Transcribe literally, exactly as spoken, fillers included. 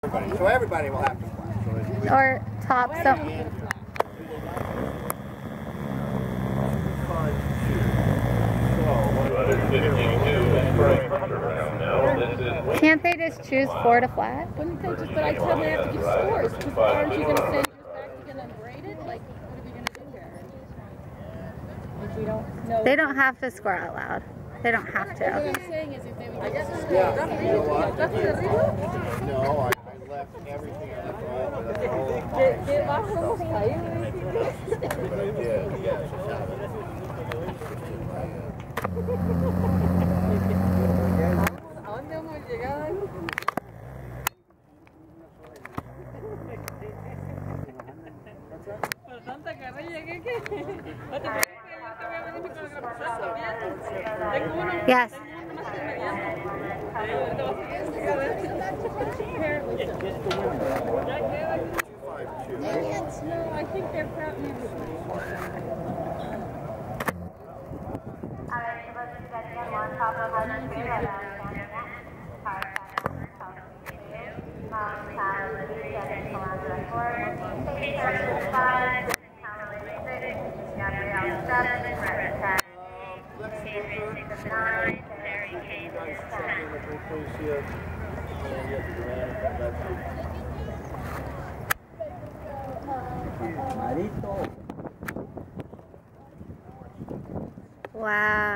everybody. So everybody will have to fly. Or top so. Can't they just choose four to flat? Wouldn't they just, but I tell them they have to give scores, because aren't you going to send yours back to get them graded? Like, what are we going to do here? If we don't know. They don't have to score out loud. They don't have to. What I'm saying is if they would get a score, Yeah. that's what you what? That's what every No, I, I left everything on the phone. ¿Qué bajamos ahí? But I did, yes. ¿A dónde hemos llegado? Por tanta carrilla que que. No te preocupes, yo te voy a venir con el proceso bien. Tengo uno. Yes. Tengo uno más inmediato. Ahorita vas a explicar esto. No, I think they're proud music. Wow.